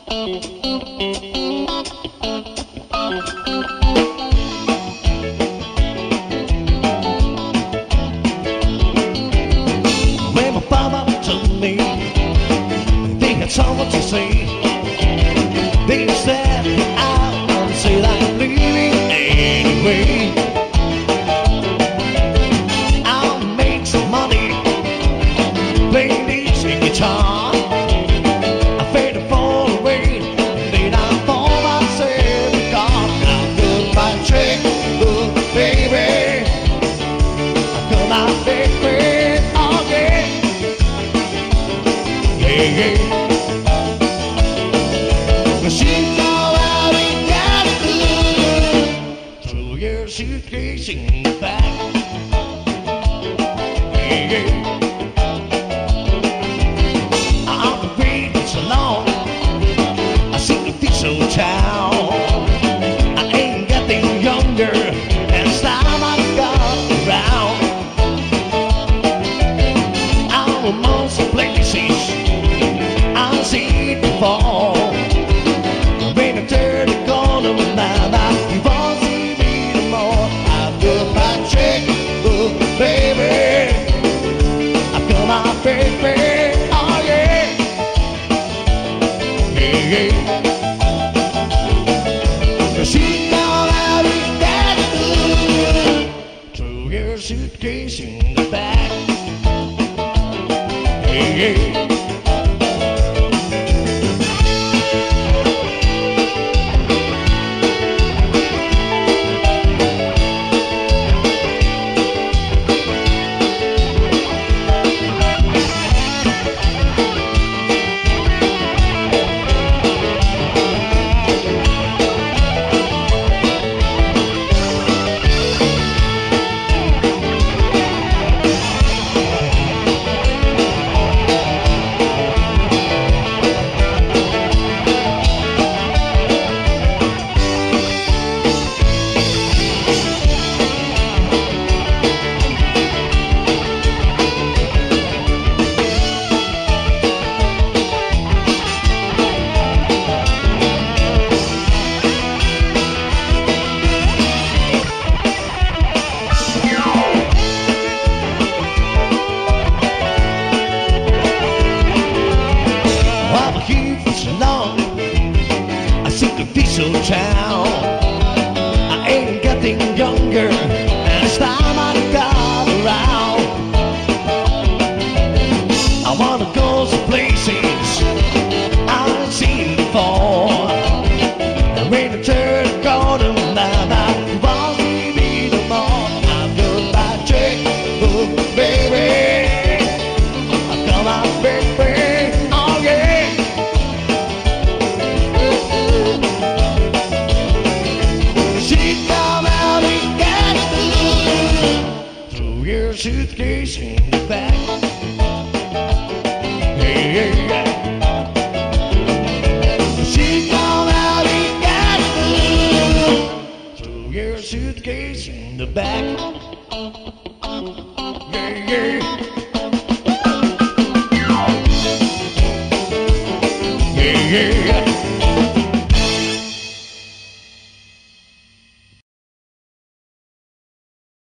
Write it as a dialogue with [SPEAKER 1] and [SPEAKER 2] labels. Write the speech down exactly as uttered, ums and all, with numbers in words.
[SPEAKER 1] When my father told me they had someone to say, they said out and said I'm leaving anyway. I'll make some money playing this guitar. I fade to fall away, then I fall myself because I'm good by trick, good baby. I'm good by baby, oh yeah, yeah, yeah. But she's all out and got it good. Throw your suitcase in the back, yeah, yeah. Town. I ain't getting younger as time I got around. I'm amongst the places I've seen before. When I turn the corner now, now you won't see me no more. I've got my trick, oh baby. I've got my baby, oh yeah, yeah, yeah. She's all out and got it good. Throw your suitcase in the back, hey, hey. Town. I ain't getting younger, and it's time I got around. I wanna go some places I've seen before. And when I turn the corner, now, now, you won't see me no more. I'm good by trick, oh baby. I've got my baby, oh yeah. Suitcase in the back, yeah, yeah, yeah. She's gone out and got it. Throw your suitcase in the back, yeah, yeah. Yeah, yeah.